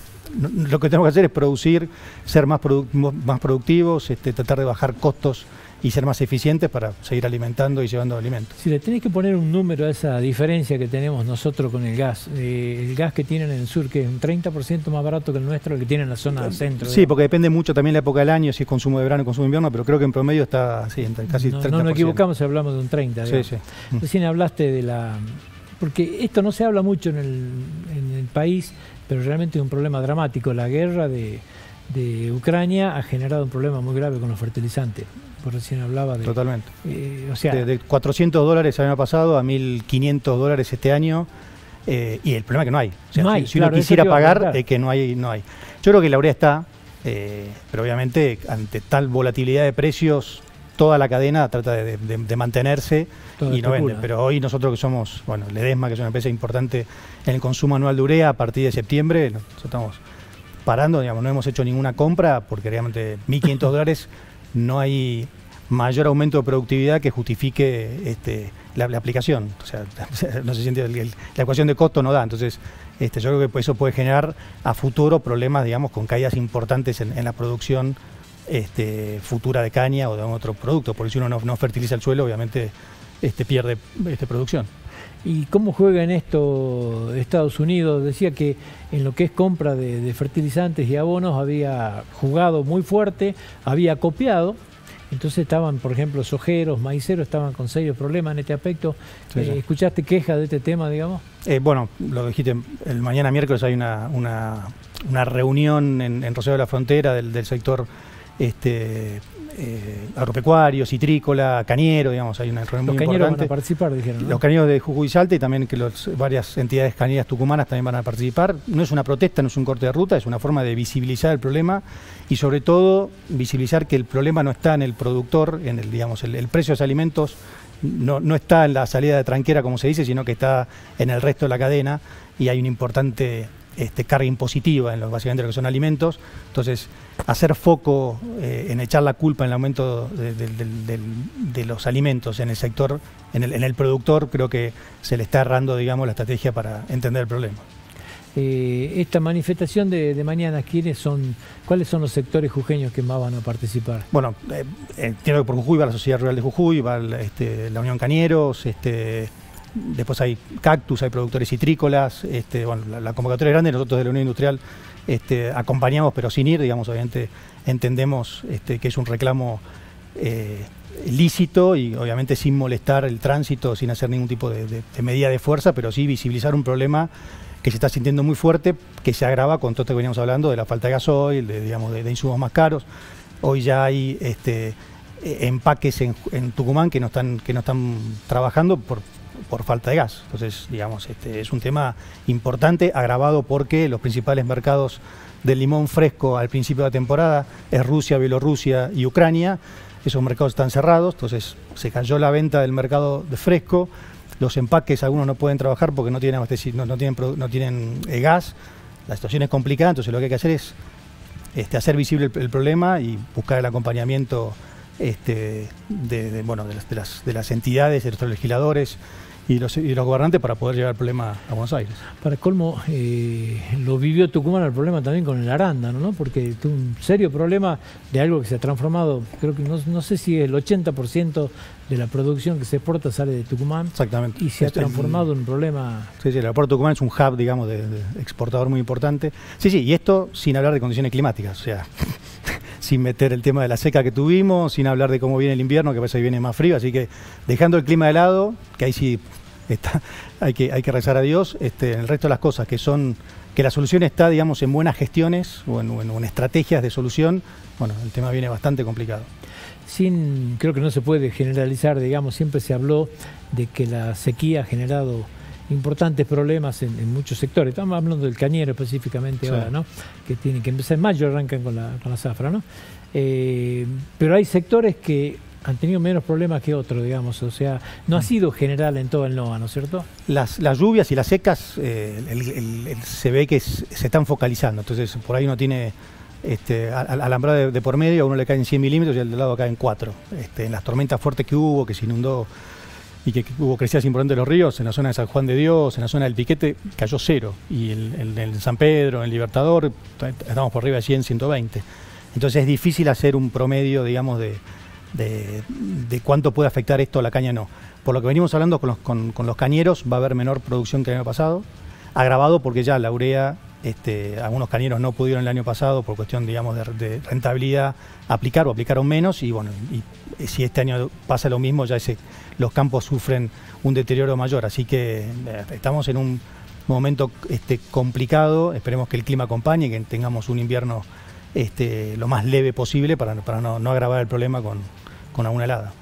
lo que tenemos que hacer es producir, ser más, produ más productivos, este, tratar de bajar costos y ser más eficientes para seguir alimentando y llevando alimentos. Si le tenés que poner un número a esa diferencia que tenemos nosotros con el gas, eh, el gas que tienen en el sur, que es un treinta por ciento más barato que el nuestro, el que tiene en la zona centro. Sí, digamos. Porque depende mucho también la época del año, si es consumo de verano o consumo de invierno, pero creo que en promedio está sí, entre casi no, treinta por ciento. No nos equivocamos si hablamos de un treinta por ciento. Sí, sí. Recién hablaste de la... Porque esto no se habla mucho en el, en el país, pero realmente es un problema dramático. La guerra de, de Ucrania ha generado un problema muy grave con los fertilizantes. Por recién hablaba de... Totalmente. Eh, o sea, de, de cuatrocientos dólares el año pasado a mil quinientos dólares este año. Eh, y el problema es que no hay. O sea, no hay si, si claro, uno quisiera pagar, es eh, que no hay, no hay. Yo creo que la urea está, eh, pero obviamente ante tal volatilidad de precios, toda la cadena trata de, de, de mantenerse Todo y no vende. Pero hoy nosotros que somos, bueno, Ledesma, que es una empresa importante en el consumo anual de urea, a partir de septiembre, nosotros estamos parando, digamos, no hemos hecho ninguna compra porque realmente mil quinientos dólares no hay mayor aumento de productividad que justifique este, la, la aplicación. O sea, no se siente el, el, la ecuación de costo no da. Entonces, este, yo creo que eso puede generar a futuro problemas, digamos, con caídas importantes en, en la producción este, futura de caña o de otro producto. Porque si uno no, no fertiliza el suelo, obviamente este, pierde este, producción. ¿Y cómo juega en esto Estados Unidos? Decía que en lo que es compra de, de fertilizantes y abonos había jugado muy fuerte, había copiado. Entonces estaban, por ejemplo, sojeros, maiceros, estaban con serios problemas en este aspecto. Sí, sí. Eh, ¿Escuchaste quejas de este tema, digamos? Eh, bueno, lo dijiste, el mañana miércoles hay una, una, una reunión en, en Rosario de la Frontera del, del sector este, eh, agropecuario, citrícola, cañero, digamos, hay una reunión muy importante. Los cañeros van a participar, dijeron, ¿no? Los cañeros de Jujuy y Salta y también que los, varias entidades cañeras tucumanas también van a participar. No es una protesta, no es un corte de ruta, es una forma de visibilizar el problema y sobre todo visibilizar que el problema no está en el productor, en el, digamos, el, el precio de los alimentos no, no está en la salida de tranquera, como se dice, sino que está en el resto de la cadena y hay una importante este, carga impositiva en los, básicamente lo que son alimentos. Entonces, hacer foco eh, en echar la culpa en el aumento de, de, de, de, de los alimentos en el sector, en el, en el productor, creo que se le está errando, digamos, la estrategia para entender el problema. Eh, esta manifestación de, de mañana, ¿quiénes son, cuáles son los sectores jujeños que más van a participar? Bueno, eh, entiendo que por Jujuy va la Sociedad Rural de Jujuy, va el, este, la Unión Cañeros, este, después hay Cactus, hay productores citrícolas, este, bueno, la, la convocatoria es grande, nosotros de la Unión Industrial este, acompañamos pero sin ir, digamos, obviamente entendemos este, que es un reclamo eh, lícito y obviamente sin molestar el tránsito, sin hacer ningún tipo de, de, de medida de fuerza, pero sí visibilizar un problema que se está sintiendo muy fuerte, que se agrava con todo esto que veníamos hablando de la falta de gasoil, de, digamos, de, de insumos más caros. Hoy ya hay este, empaques en, en Tucumán que no están, que no están trabajando por, por falta de gas. Entonces, digamos, este, es un tema importante, agravado porque los principales mercados del limón fresco al principio de la temporada es Rusia, Bielorrusia y Ucrania. Esos mercados están cerrados, entonces se cayó la venta del mercado de fresco. Los empaques, algunos no pueden trabajar porque no tienen, no, no tienen, no tienen eh, gas. La situación es complicada, entonces lo que hay que hacer es este, hacer visible el, el problema y buscar el acompañamiento este, de, de, bueno, de, las, de, las, de las entidades, de los legisladores y los, y los gobernantes para poder llevar el problema a Buenos Aires. Para colmo, eh, lo vivió Tucumán el problema también con el arándano, ¿no? Porque tuvo un serio problema de algo que se ha transformado, creo que no, no sé si el ochenta por ciento de la producción que se exporta sale de Tucumán. Exactamente. Y se ha Este, transformado en un problema. Sí, sí, el aeropuerto de Tucumán es un hub, digamos, de, de exportador muy importante. Sí, sí, y esto sin hablar de condiciones climáticas, o sea, sin meter el tema de la seca que tuvimos, sin hablar de cómo viene el invierno, que parece que viene más frío, así que dejando el clima de lado, que ahí sí está, hay que, hay que rezar a Dios, este, el resto de las cosas que son, que la solución está, digamos, en buenas gestiones o en, en, en estrategias de solución, bueno, el tema viene bastante complicado. Sin, creo que no se puede generalizar, digamos, siempre se habló de que la sequía ha generado importantes problemas en, en muchos sectores. Estamos hablando del cañero específicamente, sí, ahora, ¿no? Que tienen que empezar en mayo, arrancan con la, con la zafra, ¿no? Eh, pero hay sectores que han tenido menos problemas que otros, digamos, o sea, no ha sido general en todo el NOA, ¿no es cierto? Las, las lluvias y las secas eh, el, el, el, se ve que es, se están focalizando, entonces por ahí uno tiene este, al, alambrado de, de por medio, a uno le caen cien milímetros y al de lado caen cuatro. Este, en las tormentas fuertes que hubo, que se inundó y que, que hubo crecidas importantes de los ríos, en la zona de San Juan de Dios, en la zona del Piquete, cayó cero, y en el, el San Pedro, en el Libertador, estamos por arriba de cien, ciento veinte. Entonces es difícil hacer un promedio, digamos, de De, de cuánto puede afectar esto a la caña, no. Por lo que venimos hablando con los, con, con los cañeros, va a haber menor producción que el año pasado, agravado porque ya la urea, este, algunos cañeros no pudieron el año pasado por cuestión, digamos, de, de rentabilidad aplicar o aplicaron menos, y bueno, y si este año pasa lo mismo, ya ese, los campos sufren un deterioro mayor, así que eh, estamos en un momento este, complicado. Esperemos que el clima acompañe, que tengamos un invierno este, lo más leve posible para, para no, no agravar el problema con con alguna helada.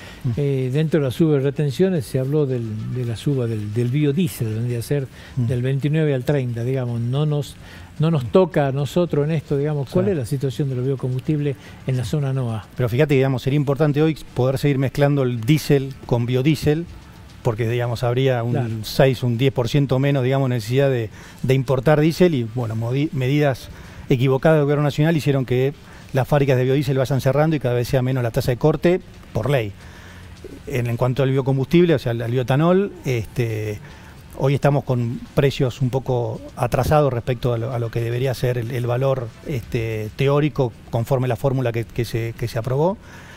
Eh, dentro de las subas de retenciones se habló del, de la suba del, del biodiesel, vendría a ser mm. del veintinueve al treinta, digamos, no nos, no nos toca a nosotros en esto, digamos, ¿cuál sí. es la situación de los biocombustibles en la zona NOA? Pero fíjate, digamos, sería importante hoy poder seguir mezclando el diésel con biodiesel, porque, digamos, habría un claro. seis, un diez por ciento menos, digamos, necesidad de, de importar diésel, y, bueno, medidas equivocadas del gobierno nacional hicieron que las fábricas de biodiesel vayan cerrando y cada vez sea menos la tasa de corte por ley. En, en cuanto al biocombustible, o sea, al bioetanol, este, hoy estamos con precios un poco atrasados respecto a lo, a lo que debería ser el, el valor este, teórico conforme la fórmula que, que, se, que se aprobó.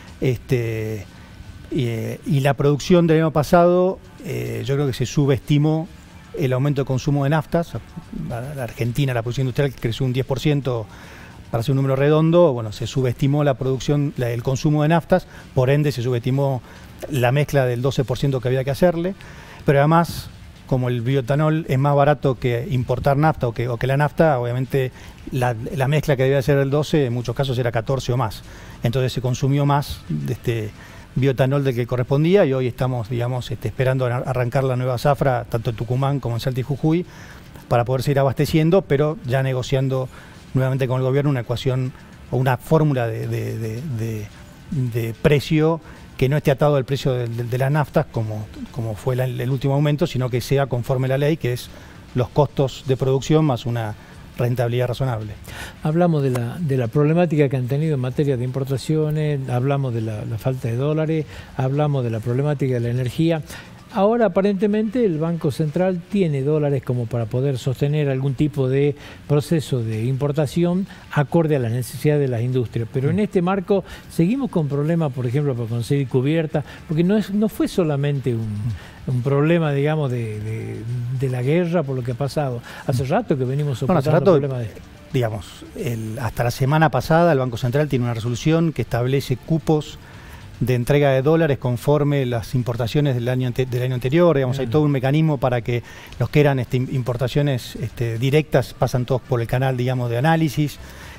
Este, y, y la producción del año pasado, eh, yo creo que se subestimó el aumento de consumo de naftas. La Argentina, la producción industrial creció un diez por ciento. Para hacer un número redondo, bueno, se subestimó la producción, la, el consumo de naftas, por ende se subestimó la mezcla del doce por ciento que había que hacerle, pero además, como el bioetanol es más barato que importar nafta o que, o que la nafta, obviamente la, la mezcla que debía ser el doce, en muchos casos era catorce o más, entonces se consumió más de este bioetanol del que correspondía, y hoy estamos, digamos, este, esperando arrancar la nueva zafra, tanto en Tucumán como en Salta y Jujuy, para poder seguir abasteciendo, pero ya negociando nuevamente con el gobierno una ecuación o una fórmula de, de, de, de, de precio que no esté atado al precio de, de, de las naftas como, como fue la, el último aumento, sino que sea conforme a la ley, que es los costos de producción más una rentabilidad razonable. Hablamos de la, de la problemática que han tenido en materia de importaciones, hablamos de la, la falta de dólares, hablamos de la problemática de la energía. Ahora aparentemente el Banco Central tiene dólares como para poder sostener algún tipo de proceso de importación acorde a las necesidades de las industrias. Pero en este marco seguimos con problemas, por ejemplo, para conseguir cubiertas, porque no, es, no fue solamente un, un problema, digamos, de, de, de la guerra por lo que ha pasado. Hace rato que venimos soportando bueno, hace rato, problemas de... Digamos, el, hasta la semana pasada el Banco Central tiene una resolución que establece cupos de entrega de dólares conforme las importaciones del año, del año anterior. Digamos, hay todo un mecanismo para que los que eran este, importaciones este, directas pasan todos por el canal, digamos, de análisis,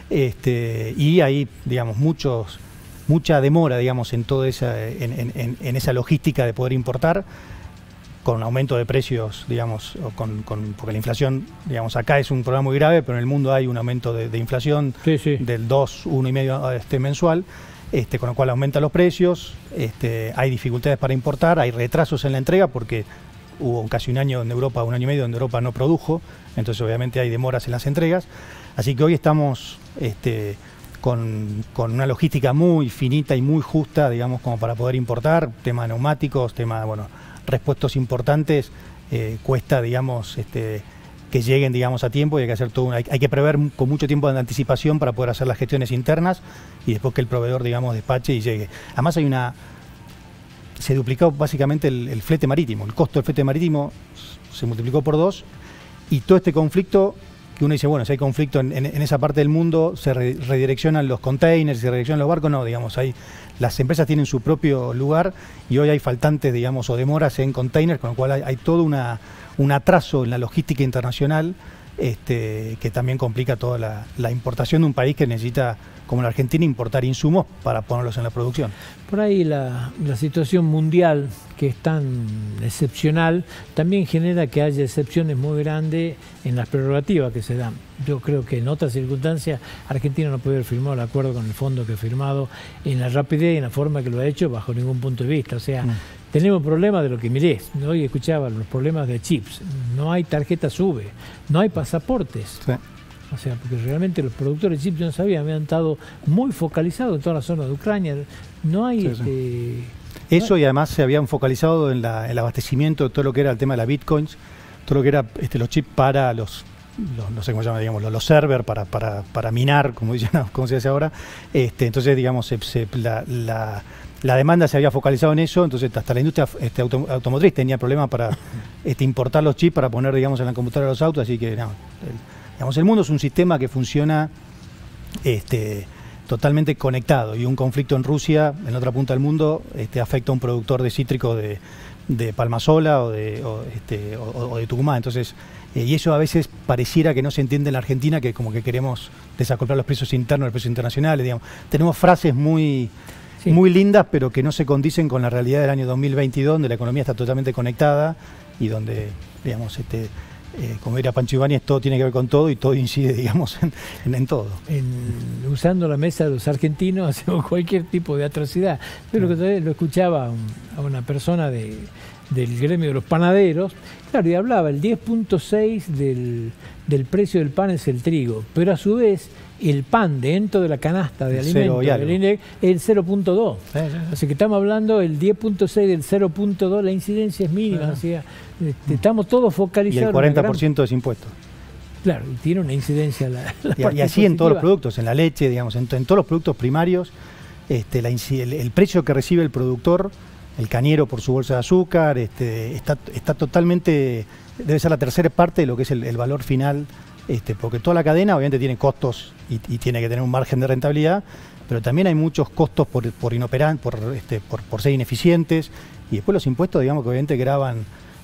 este, y hay, digamos, muchos, mucha demora, digamos, en toda esa, en, en, en esa logística de poder importar, con aumento de precios, digamos, o con, con, porque la inflación, digamos, acá es un problema muy grave, pero en el mundo hay un aumento de, de inflación sí, sí. del dos, uno y medio este, mensual. Este, con lo cual aumentan los precios, este, hay dificultades para importar, hay retrasos en la entrega porque hubo casi un año en Europa, un año y medio donde Europa no produjo, entonces obviamente hay demoras en las entregas, así que hoy estamos este, con, con una logística muy finita y muy justa, digamos, como para poder importar, tema de neumáticos, tema, bueno, repuestos importantes, eh, cuesta, digamos, este, que lleguen, digamos, a tiempo, y hay que hacer todo una, hay, hay que prever con mucho tiempo de anticipación para poder hacer las gestiones internas y después que el proveedor, digamos, despache y llegue. Además hay una, se duplicó básicamente el, el flete marítimo, el costo del flete marítimo se multiplicó por dos, y todo este conflicto, que uno dice, bueno, si hay conflicto en, en, en esa parte del mundo, se re, redireccionan los containers, se redireccionan los barcos, no, digamos, hay, las empresas tienen su propio lugar y hoy hay faltantes, digamos, o demoras en containers, con lo cual hay, hay todo una, un atraso en la logística internacional, este, que también complica toda la, la importación de un país que necesita, como la Argentina, importar insumos para ponerlos en la producción. Por ahí la, la situación mundial, que es tan excepcional, también genera que haya excepciones muy grandes en las prerrogativas que se dan. Yo creo que en otras circunstancias Argentina no puede haber firmado el acuerdo con el fondo que ha firmado en la rapidez y en la forma que lo ha hecho bajo ningún punto de vista. O sea, mm. tenemos problemas de lo que mirés. Hoy escuchaba los problemas de chips. No hay tarjeta SUBE, no hay pasaportes. Sí. O sea, porque realmente los productores de chips, yo no sabía, habían estado muy focalizados en toda la zona de Ucrania. No hay... Sí, este, sí. Eso, y además se habían focalizado en la, el abastecimiento de todo lo que era el tema de las bitcoins, todo lo que era este, los chips para los, los, no sé cómo se llama, digamos, los, los servers, para, para, para minar, como, dicen, como se dice ahora. Este, entonces, digamos, se, se, la, la, la demanda se había focalizado en eso, entonces hasta la industria este, auto, automotriz tenía problemas para este, importar los chips para poner, digamos, en la computadora de los autos, así que, no, el, digamos, el mundo es un sistema que funciona este, totalmente conectado, y un conflicto en Rusia, en la otra punta del mundo, este, afecta a un productor de cítrico de, de Palmasola o de, o, este, o, o de Tucumán. Entonces, eh, y eso a veces pareciera que no se entiende en la Argentina, que como que queremos desacoplar los precios internos de los precios internacionales. Digamos. Tenemos frases muy, sí. muy lindas, pero que no se condicen con la realidad del año dos mil veintidós, donde la economía está totalmente conectada y donde, digamos, este... Eh, como diría Pancho Ibáñez, todo tiene que ver con todo y todo incide, digamos, en, en, en todo. En, usando la mesa de los argentinos hacemos cualquier tipo de atrocidad. Yo lo, que lo escuchaba a, un, a una persona de, del gremio de los panaderos, claro, y hablaba el diez punto seis del, del precio del pan es el trigo, pero a su vez el pan dentro de la canasta de alimentos del I N E C es el cero punto dos. Sí, sí, sí. Así que estamos hablando el diez punto seis del cero punto dos, la incidencia es mínima. Sí. O sea, este, estamos todos focalizados. Y el cuarenta por ciento gran... es impuesto. Claro, y tiene una incidencia la, la y, y así positiva. En todos los productos, en la leche, digamos, en, en todos los productos primarios, este, la, el, el precio que recibe el productor, el cañero por su bolsa de azúcar, este, está, está totalmente, debe ser la tercera parte de lo que es el, el valor final. Este, porque toda la cadena obviamente tiene costos y, y tiene que tener un margen de rentabilidad, pero también hay muchos costos por, por inoperan, por, este, por, por ser ineficientes, y después los impuestos, digamos, que obviamente gravan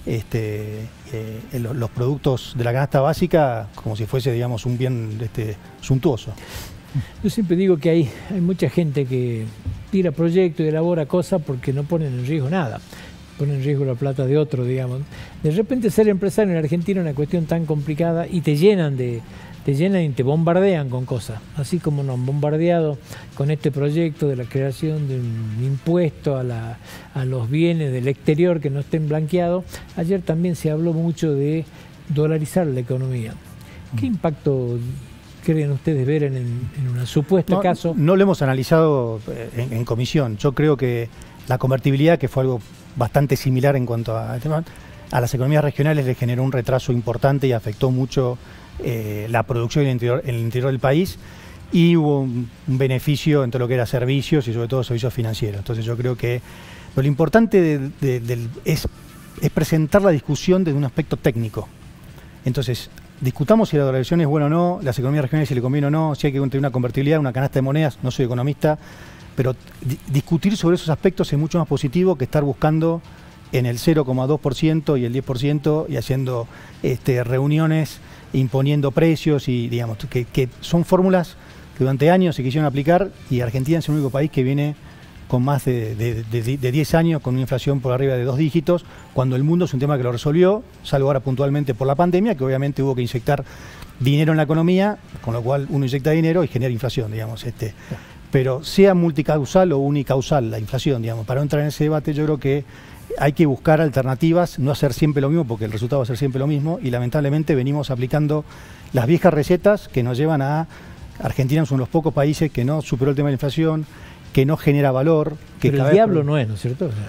este, eh, los, los productos de la canasta básica como si fuese, digamos, un bien este, suntuoso. Yo siempre digo que hay, hay mucha gente que tira proyectos y elabora cosas porque no ponen en riesgo nada. Ponen en riesgo la plata de otro, digamos. De repente ser empresario en Argentina es una cuestión tan complicada y te llenan de, te llenan y te bombardean con cosas. Así como nos han bombardeado con este proyecto de la creación de un impuesto a, la, a los bienes del exterior que no estén blanqueados. Ayer también se habló mucho de dolarizar la economía. ¿Qué impacto creen ustedes ver en, en un supuesto no, caso? No lo hemos analizado en, en comisión. Yo creo que la convertibilidad, que fue algo bastante similar en cuanto a, a las economías regionales, le generó un retraso importante y afectó mucho eh, la producción en el, interior, en el interior del país, y hubo un, un beneficio en todo lo que era servicios y sobre todo servicios financieros. Entonces yo creo que lo importante de, de, de, es, es presentar la discusión desde un aspecto técnico. Entonces, discutamos si la dolarización es buena o no, las economías regionales si le conviene o no, si hay que tener una convertibilidad, una canasta de monedas. No soy economista, pero di discutir sobre esos aspectos es mucho más positivo que estar buscando en el cero coma dos por ciento y el diez por ciento y haciendo este, reuniones, imponiendo precios, y digamos que, que son fórmulas que durante años se quisieron aplicar, y Argentina es el único país que viene con más de, de, de, de diez años con una inflación por arriba de dos dígitos, cuando el mundo es un tema que lo resolvió, salvo ahora puntualmente por la pandemia, que obviamente hubo que inyectar dinero en la economía, con lo cual uno inyecta dinero y genera inflación, digamos. Este, pero sea multicausal o unicausal la inflación, digamos, para no entrar en ese debate, yo creo que hay que buscar alternativas, no hacer siempre lo mismo, porque el resultado va a ser siempre lo mismo, y lamentablemente venimos aplicando las viejas recetas que nos llevan a... Argentina es uno de los pocos países que no superó el tema de la inflación, que no genera valor. Que pero el diablo no es, ¿no es cierto? O sea,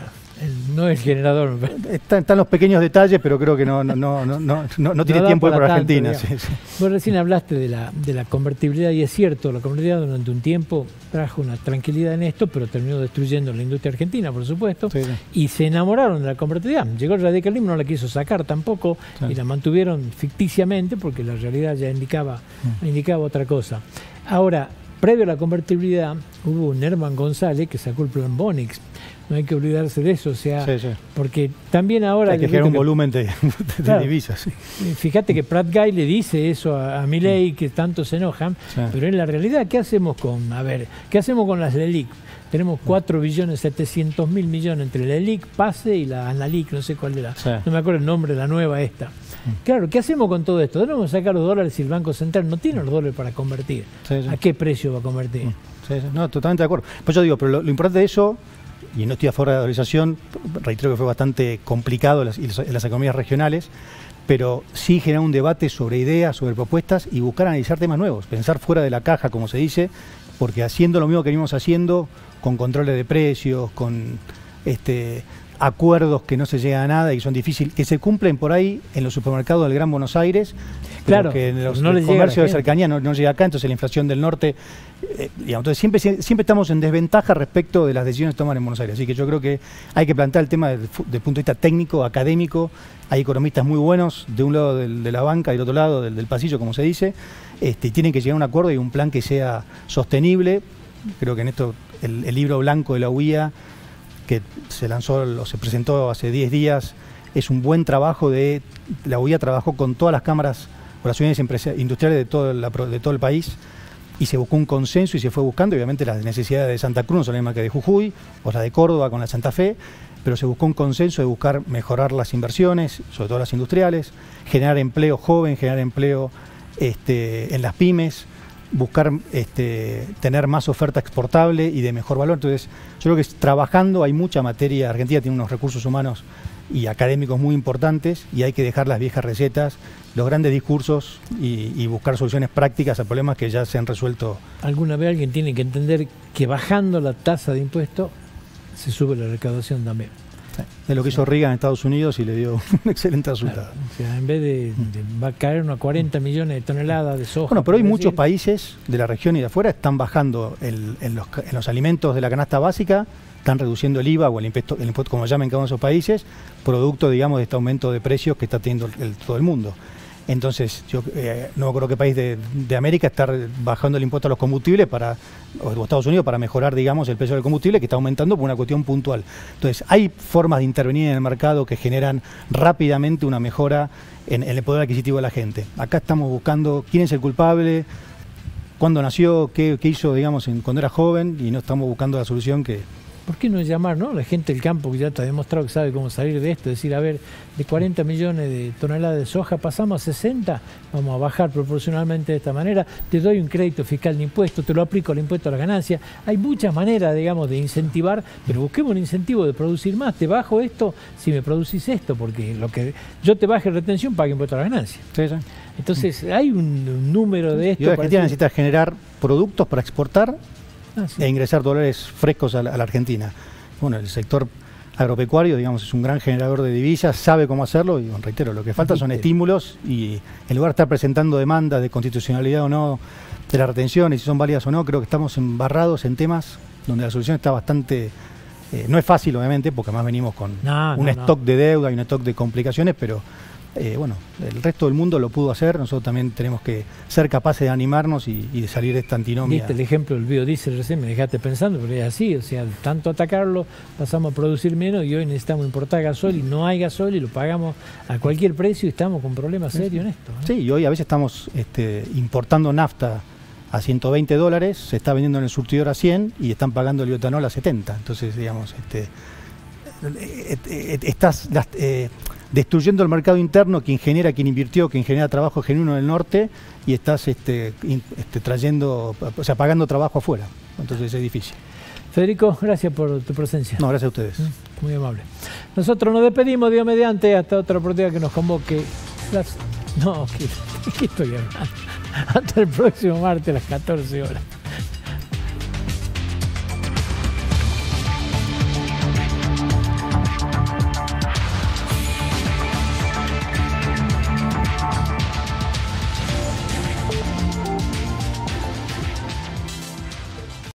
el, no el generador. Están, están los pequeños detalles, pero creo que no, no, no, no, no, no, no tiene no tiempo para, para tanto, Argentina. Sí, sí. Vos recién hablaste de la, de la convertibilidad, y es cierto, la convertibilidad durante un tiempo trajo una tranquilidad en esto, pero terminó destruyendo la industria argentina, por supuesto, sí, sí. Y se enamoraron de la convertibilidad. Llegó el radicalismo, no la quiso sacar tampoco, sí. Y la mantuvieron ficticiamente porque la realidad ya indicaba, mm. indicaba otra cosa. Ahora, previo a la convertibilidad, hubo un Herman González que sacó el plan Bonix. No hay que olvidarse de eso, o sea, sí, sí. Porque también ahora... Hay que generar un que, volumen de, de claro, divisas. Sí. Fíjate que Prat Guy le dice eso a, a Milei, que tanto se enojan, sí. Pero en la realidad, ¿qué hacemos con, a ver, qué hacemos con las LELIC? Tenemos cuatro billones setecientos mil millones entre la LELIC, PASE y la ANALIC, no sé cuál era, sí. No me acuerdo el nombre de la nueva esta. Claro, ¿qué hacemos con todo esto? Debemos sacar los dólares si el Banco Central no tiene los dólares para convertir. Sí, sí. ¿A qué precio va a convertir? Sí, sí. No, totalmente de acuerdo. Pues yo digo, pero lo, lo importante de eso, y no estoy a favor de la dolarización, reitero que fue bastante complicado en las, en las economías regionales, pero sí generar un debate sobre ideas, sobre propuestas y buscar analizar temas nuevos, pensar fuera de la caja, como se dice, porque haciendo lo mismo que venimos haciendo, con controles de precios, con este acuerdos que no se llega a nada y que son difíciles, que se cumplen por ahí en los supermercados del Gran Buenos Aires, claro, que en los, no los comercios de cercanía no, no llega acá, entonces la inflación del norte, eh, digamos, entonces siempre, siempre estamos en desventaja respecto de las decisiones que toman en Buenos Aires, así que yo creo que hay que plantear el tema desde el punto de vista técnico, académico, hay economistas muy buenos de un lado del, de la banca y del otro lado del, del pasillo, como se dice, este, y tienen que llegar a un acuerdo y un plan que sea sostenible. Creo que en esto el, el libro blanco de la U I A que se lanzó o se presentó hace diez días, es un buen trabajo de... La U I A trabajó con todas las cámaras o las unidades industriales de todo, la, de todo el país y se buscó un consenso y se fue buscando, obviamente las necesidades de Santa Cruz no son las mismas que de Jujuy o la de Córdoba con la Santa Fe, pero se buscó un consenso de buscar mejorar las inversiones, sobre todo las industriales, generar empleo joven, generar empleo este, en las pymes, buscar este, tener más oferta exportable y de mejor valor. Entonces, yo creo que trabajando hay mucha materia. Argentina tiene unos recursos humanos y académicos muy importantes y hay que dejar las viejas recetas, los grandes discursos y, y buscar soluciones prácticas a problemas que ya se han resuelto. Alguna vez alguien tiene que entender que bajando la tasa de impuesto se sube la recaudación también. Sí. Es lo que hizo Reagan en Estados Unidos y le dio un excelente resultado. Claro, o sea, en vez de, de va a caer unos cuarenta millones de toneladas de soja. Bueno, pero hoy decir. muchos países de la región y de afuera están bajando el, en, los, en los alimentos de la canasta básica, están reduciendo el I V A o el impuesto, el impuesto como llamen cada uno de esos países, producto, digamos, de este aumento de precios que está teniendo el, todo el mundo. Entonces, yo eh, no me acuerdo qué país de, de América está bajando el impuesto a los combustibles para, o Estados Unidos para mejorar, digamos, el precio del combustible que está aumentando por una cuestión puntual. Entonces, hay formas de intervenir en el mercado que generan rápidamente una mejora en, en el poder adquisitivo de la gente. Acá estamos buscando quién es el culpable, cuándo nació, qué, qué hizo, digamos, en, cuando era joven y no estamos buscando la solución que... ¿Por qué no llamar, no? La gente del campo que ya te ha demostrado que sabe cómo salir de esto, decir, a ver, de cuarenta millones de toneladas de soja pasamos a sesenta, vamos a bajar proporcionalmente de esta manera, te doy un crédito fiscal de impuesto, te lo aplico al impuesto a la ganancia. Hay muchas maneras, digamos, de incentivar, pero busquemos un incentivo de producir más. Te bajo esto si me producís esto, porque lo que yo te baje retención, pague impuesto a la ganancia. Sí, sí. Entonces, hay un, un número de esto. Y Argentina necesita generar productos para exportar. Ah, sí. E ingresar dólares frescos a la, a la Argentina. Bueno, el sector agropecuario, digamos, es un gran generador de divisas, sabe cómo hacerlo y, bueno, reitero, lo que falta son estímulos y en lugar de estar presentando demandas de constitucionalidad o no de la retención y si son válidas o no, creo que estamos embarrados en temas donde la solución está bastante... Eh, no es fácil, obviamente, porque además venimos con no, un no, stock no. de deuda y un stock de complicaciones, pero... Eh, bueno, el resto del mundo lo pudo hacer, nosotros también tenemos que ser capaces de animarnos y, y de salir de esta antinomia. Viste el ejemplo del biodiesel recién, me dejaste pensando, pero es así, o sea, tanto atacarlo, pasamos a producir menos y hoy necesitamos importar gasoil y no hay gasoil y lo pagamos a cualquier precio y estamos con problemas serios en esto, ¿no? Sí, y hoy a veces estamos este, importando nafta a ciento veinte dólares, se está vendiendo en el surtidor a cien y están pagando el bioetanol a setenta, entonces digamos, este, eh, eh, estás... Eh, destruyendo el mercado interno, quien genera, quien invirtió, quien genera trabajo genuino en el norte y estás este, in, este, trayendo, o sea, pagando trabajo afuera. Entonces es difícil. Federico, gracias por tu presencia. No, gracias a ustedes. Muy amable. Nosotros nos despedimos, Dios mediante, hasta otra oportunidad que nos convoque. Las... No, ¿qué, qué estoy hablando? Hasta el próximo martes a las catorce horas.